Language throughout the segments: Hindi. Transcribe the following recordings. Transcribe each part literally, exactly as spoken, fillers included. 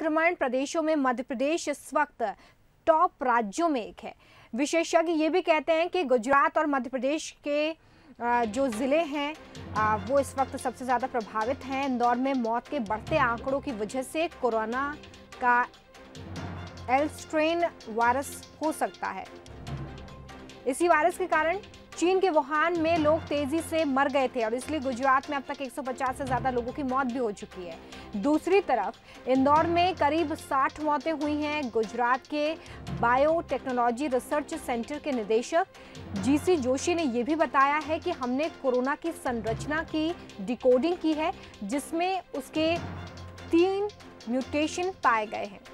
संक्रमण प्रदेशों में मध्य प्रदेश इस वक्त टॉप राज्यों में एक है। विशेषज्ञ ये भी कहते हैं कि गुजरात और मध्य प्रदेश के जो ज़िले हैं वो इस वक्त सबसे ज़्यादा प्रभावित हैं। इंदौर में मौत के बढ़ते आंकड़ों की वजह से कोरोना का एल स्ट्रेन वायरस हो सकता है। इसी वायरस के कारण चीन के वुहान में लोग तेजी से मर गए थे और इसलिए गुजरात में अब तक एक सौ पचास से ज्यादा लोगों की मौत भी हो चुकी है। दूसरी तरफ इंदौर में करीब साठ मौतें हुई हैं। गुजरात के बायोटेक्नोलॉजी रिसर्च सेंटर के निदेशक जीसी जोशी ने यह भी बताया है कि हमने कोरोना की संरचना की डिकोडिंग की है, जिसमें उसके तीन म्यूटेशन पाए गए हैं।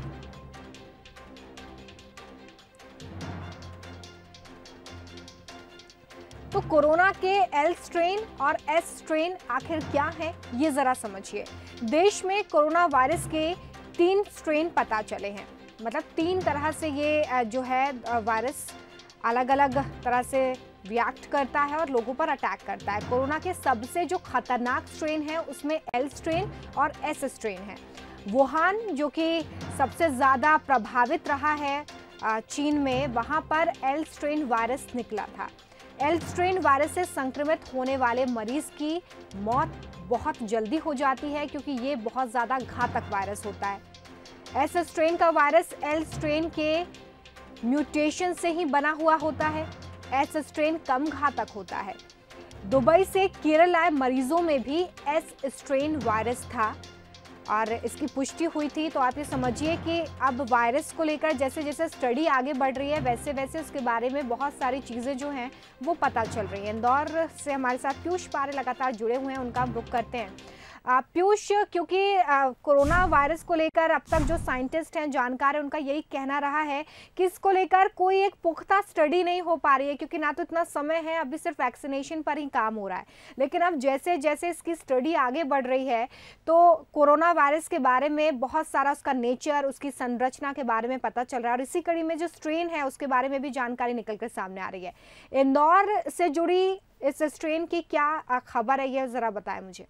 तो कोरोना के एल स्ट्रेन और एस स्ट्रेन आखिर क्या है, ये जरा समझिए। देश में कोरोना वायरस के तीन स्ट्रेन पता चले हैं, मतलब तीन तरह से ये जो है वायरस अलग अलग तरह से रिएक्ट करता है और लोगों पर अटैक करता है। कोरोना के सबसे जो खतरनाक स्ट्रेन है उसमें एल स्ट्रेन और एस स्ट्रेन है। वुहान जो कि सबसे ज़्यादा प्रभावित रहा है चीन में, वहाँ पर एल स्ट्रेन वायरस निकला था। एल स्ट्रेन वायरस से संक्रमित होने वाले मरीज की मौत बहुत जल्दी हो जाती है क्योंकि ये बहुत ज़्यादा घातक वायरस होता है। एस स्ट्रेन का वायरस एल स्ट्रेन के म्यूटेशन से ही बना हुआ होता है। एस स्ट्रेन कम घातक होता है। दुबई से केरल आए मरीजों में भी एस स्ट्रेन वायरस था और इसकी पुष्टि हुई थी। तो आप ये समझिए कि अब वायरस को लेकर जैसे जैसे स्टडी आगे बढ़ रही है वैसे वैसे उसके बारे में बहुत सारी चीज़ें जो हैं वो पता चल रही हैं। इंदौर से हमारे साथ पीयूष पारे लगातार जुड़े हुए हैं, उनका हम रुख करते हैं। पीयूष, क्योंकि कोरोना वायरस को लेकर अब तक जो साइंटिस्ट हैं, जानकार हैं, उनका यही कहना रहा है कि इसको लेकर कोई एक पुख्ता स्टडी नहीं हो पा रही है क्योंकि ना तो इतना समय है, अभी सिर्फ वैक्सीनेशन पर ही काम हो रहा है। लेकिन अब जैसे जैसे इसकी स्टडी आगे बढ़ रही है तो कोरोना वायरस के बारे में बहुत सारा उसका नेचर, उसकी संरचना के बारे में पता चल रहा है और इसी कड़ी में जो स्ट्रेन है उसके बारे में भी जानकारी निकल कर सामने आ रही है। इंदौर से जुड़ी इस स्ट्रेन की क्या खबर है, यह जरा बताएं मुझे।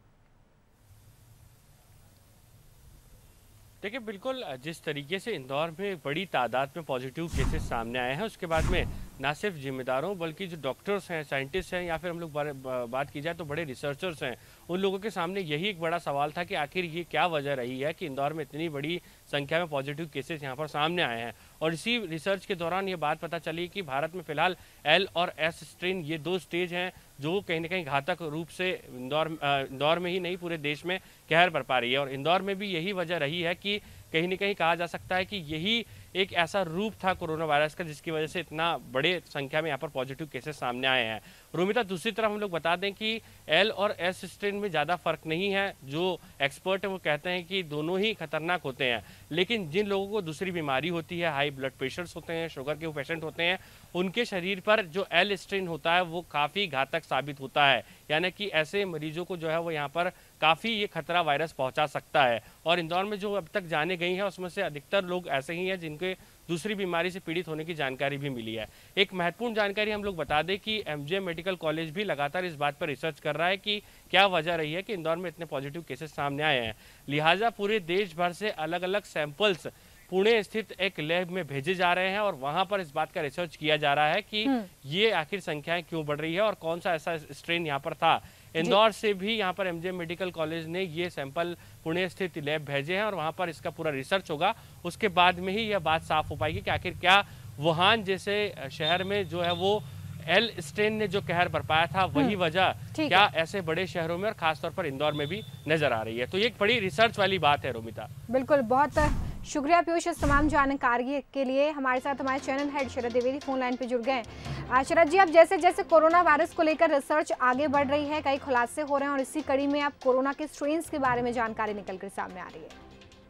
देखिए, बिल्कुल जिस तरीके से इंदौर में बड़ी तादाद में पॉजिटिव केसेस सामने आए हैं, उसके बाद में ना सिर्फ जिम्मेदारों बल्कि जो डॉक्टर्स हैं, साइंटिस्ट हैं, या फिर हम लोग बात की जाए तो बड़े रिसर्चर्स हैं, उन लोगों के सामने यही एक बड़ा सवाल था कि आखिर ये क्या वजह रही है कि इंदौर में इतनी बड़ी संख्या में पॉजिटिव केसेस यहाँ पर सामने आए हैं। और इसी रिसर्च के दौरान ये बात पता चली कि भारत में फिलहाल एल और एस स्ट्रेन, ये दो स्टेज हैं जो कहीं ना कहीं घातक रूप से इंदौर इंदौर में ही नहीं पूरे देश में कहर बरपा रही है। और इंदौर में भी यही वजह रही है कि कहीं ना कहीं कहा जा सकता है कि यही एक ऐसा रूप था कोरोना वायरस का जिसकी वजह से इतना बड़े संख्या में यहाँ पर पॉजिटिव केसेस सामने आए हैं। रोमिता, दूसरी तरफ हम लोग बता दें कि एल और एस स्ट्रेन में ज़्यादा फर्क नहीं है। जो एक्सपर्ट हैं वो कहते हैं कि दोनों ही खतरनाक होते हैं, लेकिन जिन लोगों को दूसरी बीमारी होती है, हाई ब्लड प्रेशर्स होते हैं, शुगर के पेशेंट होते हैं, उनके शरीर पर जो एल स्ट्रेन होता है वो काफ़ी घातक साबित होता है। यानी कि ऐसे मरीजों को जो है वो यहाँ पर काफ़ी ये खतरा वायरस पहुँचा सकता है। और इंदौर में जो अब तक जाने गई हैं उसमें से अधिकतर लोग ऐसे ही हैं जिनके दूसरी बीमारी से पीड़ित होने की जानकारी भी मिली है। एक महत्वपूर्ण जानकारी हम लोग बता दें कि एमजीएम मेडिकल कॉलेज भी लगातार इस बात पर रिसर्च कर रहा है कि क्या वजह रही है कि इंदौर में इतने पॉजिटिव केसेस सामने आए हैं। लिहाजा पूरे देश भर से अलग अलग सैंपल्स पुणे स्थित एक लैब में भेजे जा रहे हैं और वहां पर इस बात का रिसर्च किया जा रहा है कि ये आखिर संख्याएं क्यों बढ़ रही है और कौन सा ऐसा स्ट्रेन यहाँ पर था। इंदौर से भी यहाँ पर एमजीएम मेडिकल कॉलेज ने ये सैंपल पुणे स्थित लैब भेजे हैं और वहाँ पर इसका पूरा रिसर्च होगा। उसके बाद में ही यह बात साफ हो पाएगी कि आखिर क्या वुहान जैसे शहर में जो है वो एल स्ट्रेन ने जो कहर बरपाया था वही वजह क्या ऐसे बड़े शहरों में और खासतौर पर इंदौर में भी नजर आ रही है। तो ये एक बड़ी रिसर्च वाली बात है। रोमिता, बिल्कुल, बहुत शुक्रिया पीयूष इस तमाम जानकारी के लिए। हमारे साथ हमारे channel head Sharad Dwivedi phone line पे जुड़ गए हैं। शरद जी, अब जैसे जैसे कोरोना वायरस को लेकर रिसर्च आगे बढ़ रही है, कई खुलासे हो रहे हैं और इसी कड़ी में अब कोरोना के स्ट्रेन्स के बारे में जानकारी निकल कर सामने आ रही है।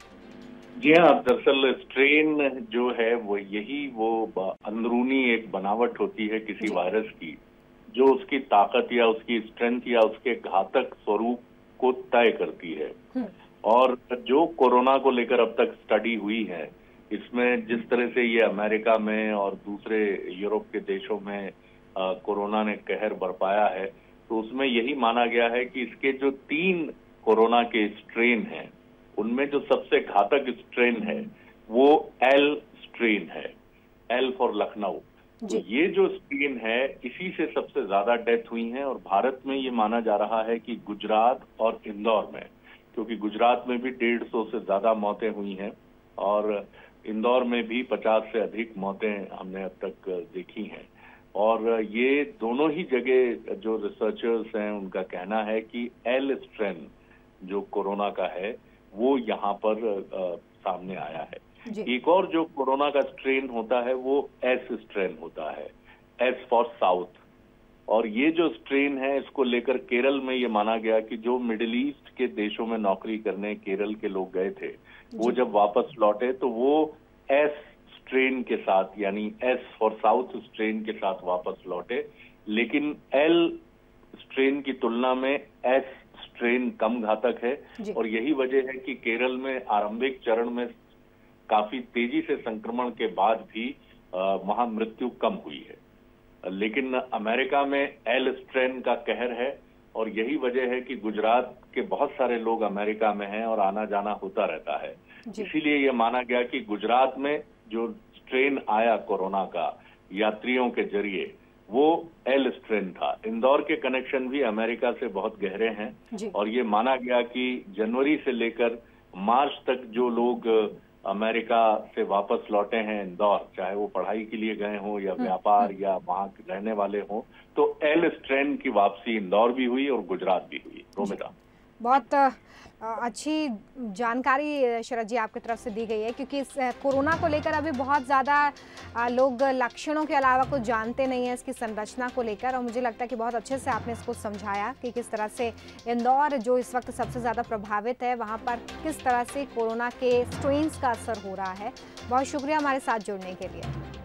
जी हाँ, दरअसल स्ट्रेन जो है वो यही वो अंदरूनी एक बनावट होती है किसी वायरस की, जो उसकी ताकत या उसकी स्ट्रेंथ या उसके घातक स्वरूप को तय करती है। और जो कोरोना को लेकर अब तक स्टडी हुई है, इसमें जिस तरह से ये अमेरिका में और दूसरे यूरोप के देशों में आ, कोरोना ने कहर बरपाया है, तो उसमें यही माना गया है कि इसके जो तीन कोरोना के स्ट्रेन हैं उनमें जो सबसे घातक स्ट्रेन है वो एल स्ट्रेन है, एल फॉर लखनऊ। तो ये जो स्ट्रेन है इसी से सबसे ज्यादा डेथ हुई है और भारत में ये माना जा रहा है कि गुजरात और इंदौर में, क्योंकि गुजरात में भी डेढ़ सौ से ज्यादा मौतें हुई हैं और इंदौर में भी पचास से अधिक मौतें हमने अब तक देखी हैं। और ये दोनों ही जगह जो रिसर्चर्स हैं उनका कहना है कि एल स्ट्रेन जो कोरोना का है वो यहाँ पर आ, सामने आया है। एक और जो कोरोना का स्ट्रेन होता है वो एस स्ट्रेन होता है, एस फॉर साउथ। और ये जो स्ट्रेन है इसको लेकर केरल में ये माना गया कि जो मिडिल ईस्ट के देशों में नौकरी करने केरल के लोग गए थे वो जब वापस लौटे तो वो एस स्ट्रेन के साथ यानी एस फॉर साउथ स्ट्रेन के साथ वापस लौटे, लेकिन एल स्ट्रेन की तुलना में एस स्ट्रेन कम घातक है। और यही वजह है कि केरल में आरंभिक चरण में काफी तेजी से संक्रमण के बाद भी वहां मृत्यु कम हुई है, लेकिन अमेरिका में एल स्ट्रेन का कहर है और यही वजह है कि गुजरात के बहुत सारे लोग अमेरिका में हैं और आना जाना होता रहता है। इसीलिए यह माना गया कि गुजरात में जो स्ट्रेन आया कोरोना का यात्रियों के जरिए वो एल स्ट्रेन था। इंदौर के कनेक्शन भी अमेरिका से बहुत गहरे हैं और ये माना गया कि जनवरी से लेकर मार्च तक जो लोग अमेरिका से वापस लौटे हैं इंदौर, चाहे वो पढ़ाई के लिए गए हों या व्यापार या वहां रहने वाले हों, तो एल स्ट्रेन की वापसी इंदौर भी हुई और गुजरात भी हुई। रोमिता, बहुत अच्छी जानकारी शरद जी आपकी तरफ से दी गई है, क्योंकि इस कोरोना को लेकर अभी बहुत ज़्यादा लोग लक्षणों के अलावा कुछ जानते नहीं हैं इसकी संरचना को लेकर, और मुझे लगता है कि बहुत अच्छे से आपने इसको समझाया कि किस तरह से इंदौर जो इस वक्त सबसे ज़्यादा प्रभावित है वहाँ पर किस तरह से कोरोना के स्ट्रेन्स का असर हो रहा है। बहुत शुक्रिया हमारे साथ जुड़ने के लिए।